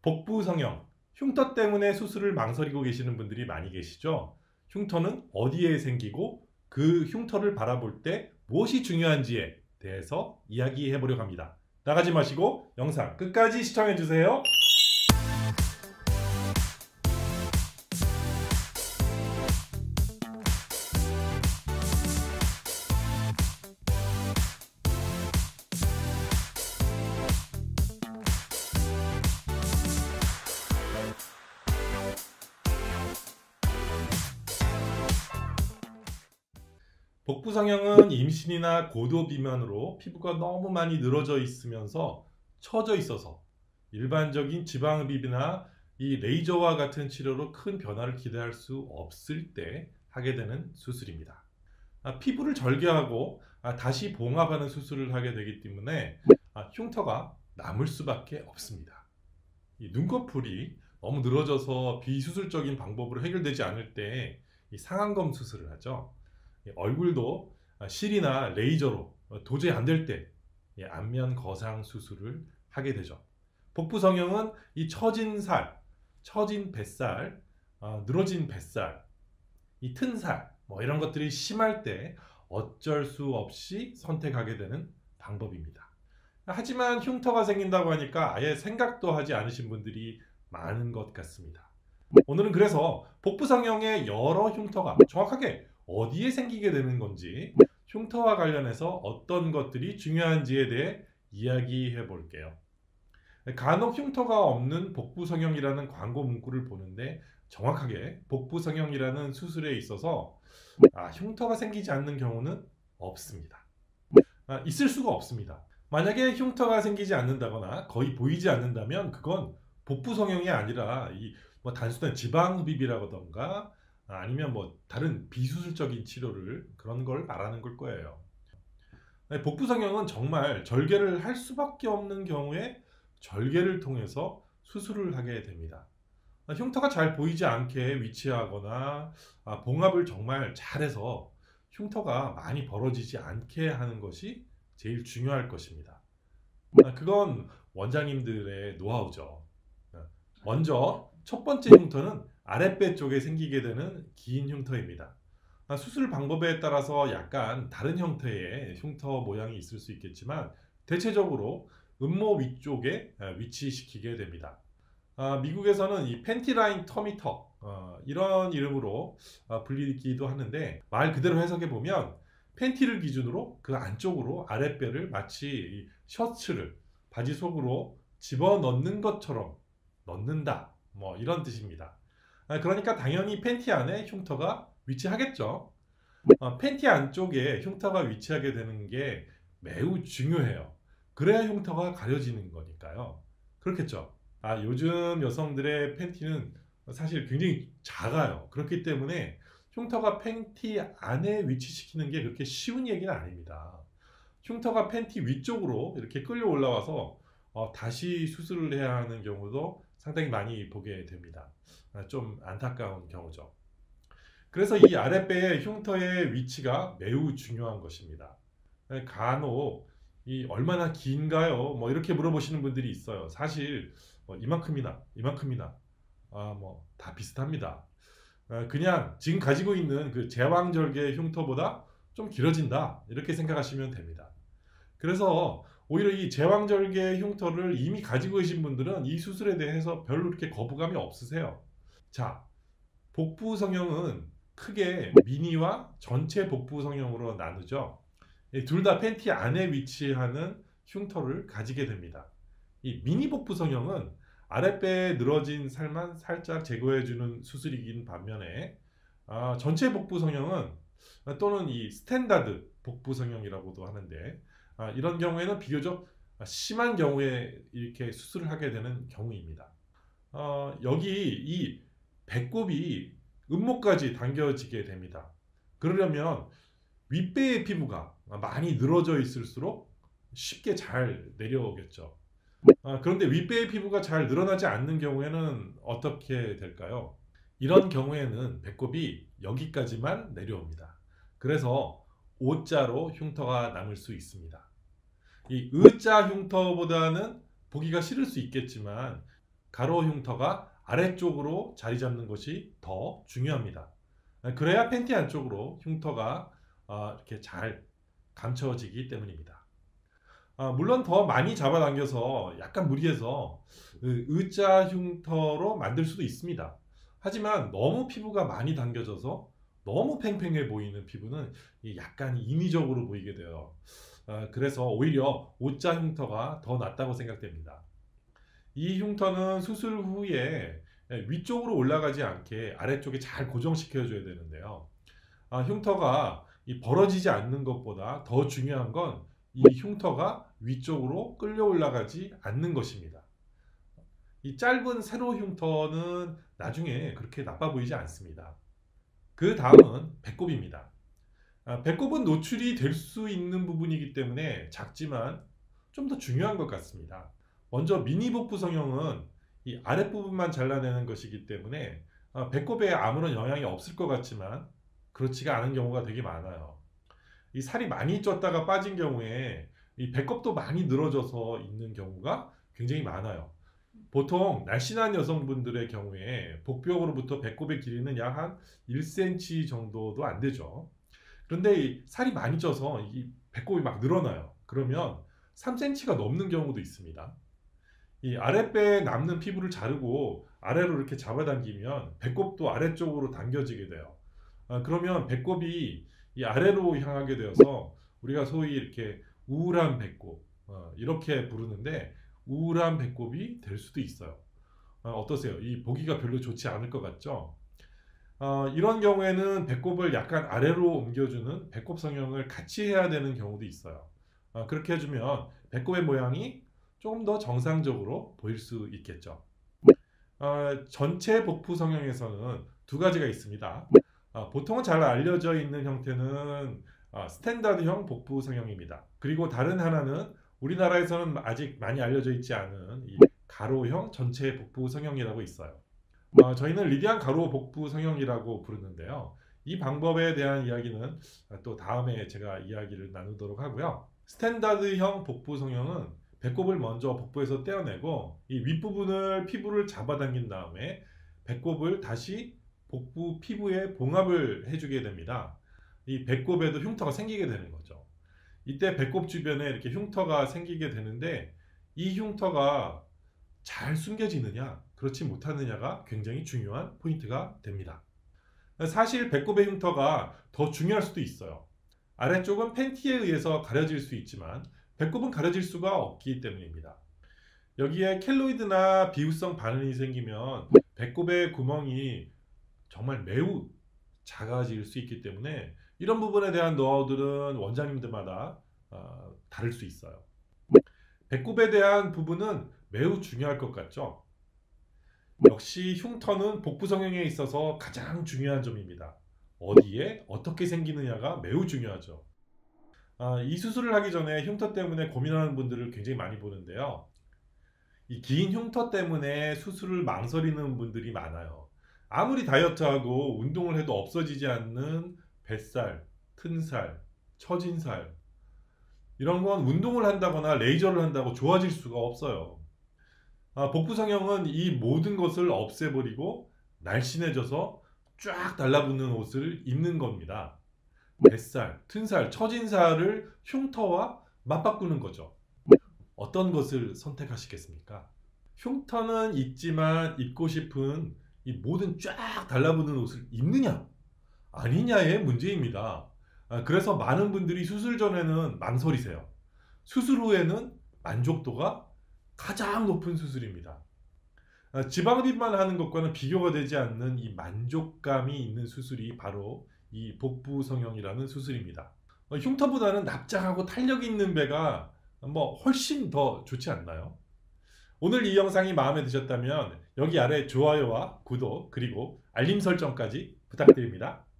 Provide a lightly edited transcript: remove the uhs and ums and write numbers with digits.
복부 성형, 흉터 때문에 수술을 망설이고 계시는 분들이 많이 계시죠? 흉터는 어디에 생기고 그 흉터를 바라볼 때 무엇이 중요한지에 대해서 이야기해 보려고 합니다. 나가지 마시고 영상 끝까지 시청해 주세요. 복부 성형은 임신이나 고도 비만으로 피부가 너무 많이 늘어져 있으면서 처져 있어서 일반적인 지방흡입이나 이 레이저와 같은 치료로 큰 변화를 기대할 수 없을 때 하게 되는 수술입니다. 피부를 절개하고 다시 봉합하는 수술을 하게 되기 때문에 흉터가 남을 수밖에 없습니다. 이 눈꺼풀이 너무 늘어져서 비수술적인 방법으로 해결되지 않을 때 이 상안검 수술을 하죠. 얼굴도 실이나 레이저로 도저히 안 될 때 안면 거상 수술을 하게 되죠. 복부 성형은 이 처진 살, 처진 뱃살, 늘어진 뱃살, 이 튼 살 이런 것들이 심할 때 어쩔 수 없이 선택하게 되는 방법입니다. 하지만 흉터가 생긴다고 하니까 아예 생각도 하지 않으신 분들이 많은 것 같습니다. 오늘은 그래서 복부 성형의 여러 흉터가 정확하게 어디에 생기게 되는 건지, 흉터와 관련해서 어떤 것들이 중요한지에 대해 이야기해 볼게요. 간혹 흉터가 없는 복부 성형이라는 광고 문구를 보는데 정확하게 복부 성형이라는 수술에 있어서 흉터가 생기지 않는 경우는 없습니다. 있을 수가 없습니다. 만약에 흉터가 생기지 않는다거나 거의 보이지 않는다면 그건 복부 성형이 아니라 단순한 지방흡입이라던가 아니면 다른 비수술적인 치료를 그런 걸 말하는 걸 거예요. 복부 성형은 정말 절개를 할 수밖에 없는 경우에 절개를 통해서 수술을 하게 됩니다. 흉터가 잘 보이지 않게 위치하거나 봉합을 정말 잘해서 흉터가 많이 벌어지지 않게 하는 것이 제일 중요할 것입니다. 그건 원장님들의 노하우죠. 먼저 첫 번째 흉터는 아랫배 쪽에 생기게 되는 긴 흉터입니다. 수술 방법에 따라서 약간 다른 형태의 흉터 모양이 있을 수 있겠지만 대체적으로 음모 위쪽에 위치시키게 됩니다. 미국에서는 이 팬티라인 터미터 이런 이름으로 불리기도 하는데, 말 그대로 해석해 보면 팬티를 기준으로 그 안쪽으로 아랫배를 마치 셔츠를 바지 속으로 집어넣는 것처럼 넣는다, 이런 뜻입니다. 그러니까 당연히 팬티 안에 흉터가 위치하겠죠. 팬티 안쪽에 흉터가 위치하게 되는 게 매우 중요해요. 그래야 흉터가 가려지는 거니까요. 그렇겠죠. 요즘 여성들의 팬티는 사실 굉장히 작아요. 그렇기 때문에 흉터가 팬티 안에 위치시키는 게 그렇게 쉬운 얘기는 아닙니다. 흉터가 팬티 위쪽으로 이렇게 끌려 올라와서 다시 수술을 해야 하는 경우도 상당히 많이 보게 됩니다. 좀 안타까운 경우죠. 그래서 이 아랫배의 흉터의 위치가 매우 중요한 것입니다. 간혹 얼마나 긴가요? 이렇게 물어보시는 분들이 있어요. 사실 이만큼이나 다 비슷합니다. 그냥 지금 가지고 있는 그 제왕절개 흉터보다 좀 길어진다, 이렇게 생각하시면 됩니다. 그래서 오히려 이 제왕절개 흉터를 이미 가지고 계신 분들은 이 수술에 대해서 별로 그렇게 거부감이 없으세요. 자, 복부 성형은 크게 미니와 전체 복부 성형으로 나누죠. 둘 다 팬티 안에 위치하는 흉터를 가지게 됩니다. 이 미니 복부 성형은 아랫배에 늘어진 살만 살짝 제거해주는 수술이긴 반면에 전체 복부 성형은 또는 이 스탠다드 복부 성형이라고도 하는데 이런 경우에는 비교적 심한 경우에 이렇게 수술을 하게 되는 경우입니다. 여기 이 배꼽이 음모까지 당겨지게 됩니다. 그러려면 윗배의 피부가 많이 늘어져 있을수록 쉽게 잘 내려오겠죠. 그런데 윗배의 피부가 잘 늘어나지 않는 경우에는 어떻게 될까요? 이런 경우에는 배꼽이 여기까지만 내려옵니다. 그래서 O자로 흉터가 남을 수 있습니다. 이 E자 흉터보다는 보기가 싫을 수 있겠지만 가로 흉터가 아래쪽으로 자리 잡는 것이 더 중요합니다. 그래야 팬티 안쪽으로 흉터가 이렇게 잘 감춰지기 때문입니다. 물론 더 많이 잡아당겨서 약간 무리해서 의자 흉터로 만들 수도 있습니다. 하지만 너무 피부가 많이 당겨져서 너무 팽팽해 보이는 피부는 약간 인위적으로 보이게 돼요. 그래서 오히려 O자 흉터가 더 낫다고 생각됩니다. 이 흉터는 수술 후에 위쪽으로 올라가지 않게 아래쪽에 잘 고정시켜 줘야 되는데요. 흉터가 벌어지지 않는 것보다 더 중요한 건 이 흉터가 위쪽으로 끌려 올라가지 않는 것입니다. 이 짧은 세로 흉터는 나중에 그렇게 나빠 보이지 않습니다. 그 다음은 배꼽입니다. 배꼽은 노출이 될 수 있는 부분이기 때문에 작지만 좀 더 중요한 것 같습니다. 먼저 미니 복부 성형은 이 아랫부분만 잘라내는 것이기 때문에 배꼽에 아무런 영향이 없을 것 같지만 그렇지가 않은 경우가 되게 많아요. 이 살이 많이 쪘다가 빠진 경우에 이 배꼽도 많이 늘어져서 있는 경우가 굉장히 많아요. 보통 날씬한 여성분들의 경우에 복부역으로부터 배꼽의 길이는 약 한 1cm 정도도 안 되죠. 그런데 이 살이 많이 쪄서 이 배꼽이 막 늘어나요. 그러면 3cm가 넘는 경우도 있습니다. 이 아랫배에 남는 피부를 자르고 아래로 이렇게 잡아당기면 배꼽도 아래쪽으로 당겨지게 돼요. 그러면 배꼽이 이 아래로 향하게 되어서 우리가 소위 이렇게 우울한 배꼽 이렇게 부르는데 우울한 배꼽이 될 수도 있어요. 어떠세요? 이 보기가 별로 좋지 않을 것 같죠? 이런 경우에는 배꼽을 약간 아래로 옮겨주는 배꼽 성형을 같이 해야 되는 경우도 있어요. 그렇게 해주면 배꼽의 모양이 조금 더 정상적으로 보일 수 있겠죠. 전체 복부 성형에서는 두 가지가 있습니다. 보통은 잘 알려져 있는 형태는 스탠다드형 복부 성형입니다. 그리고 다른 하나는 우리나라에서는 아직 많이 알려져 있지 않은 이 가로형 전체 복부 성형이라고 있어요. 저희는 리디안 가로 복부 성형이라고 부르는데요. 이 방법에 대한 이야기는 또 다음에 제가 이야기를 나누도록 하고요. 스탠다드형 복부 성형은 배꼽을 먼저 복부에서 떼어내고 이 윗부분을 피부를 잡아당긴 다음에 배꼽을 다시 복부 피부에 봉합을 해주게 됩니다. 이 배꼽에도 흉터가 생기게 되는 거죠. 이때 배꼽 주변에 이렇게 흉터가 생기게 되는데 이 흉터가 잘 숨겨지느냐 그렇지 못하느냐가 굉장히 중요한 포인트가 됩니다. 사실 배꼽의 흉터가 더 중요할 수도 있어요. 아래쪽은 팬티에 의해서 가려질 수 있지만 배꼽은 가려질 수가 없기 때문입니다. 여기에 켈로이드나 비후성 반응이 생기면 배꼽의 구멍이 정말 매우 작아질 수 있기 때문에 이런 부분에 대한 노하우들은 원장님들마다 다를 수 있어요. 배꼽에 대한 부분은 매우 중요할 것 같죠? 역시 흉터는 복부 성형에 있어서 가장 중요한 점입니다. 어디에 어떻게 생기느냐가 매우 중요하죠. 이 수술을 하기 전에 흉터 때문에 고민하는 분들을 굉장히 많이 보는데요. 이 긴 흉터 때문에 수술을 망설이는 분들이 많아요. 아무리 다이어트하고 운동을 해도 없어지지 않는 뱃살, 튼살, 처진살 이런 건 운동을 한다거나 레이저를 한다고 좋아질 수가 없어요. 복부 성형은 이 모든 것을 없애버리고 날씬해져서 쫙 달라붙는 옷을 입는 겁니다. 뱃살, 튼살, 처진살을 흉터와 맞바꾸는 거죠. 어떤 것을 선택하시겠습니까? 흉터는 있지만 입고 싶은 이 모든 쫙 달라붙는 옷을 입느냐 아니냐의 문제입니다. 그래서 많은 분들이 수술 전에는 망설이세요. 수술 후에는 만족도가 가장 높은 수술입니다. 지방흡입만 하는 것과는 비교가 되지 않는 이 만족감이 있는 수술이 바로 이 복부 성형이라는 수술입니다. 흉터보다는 납작하고 탄력 있는 배가 훨씬 더 좋지 않나요? 오늘 이 영상이 마음에 드셨다면 여기 아래 좋아요와 구독 그리고 알림 설정까지 부탁드립니다.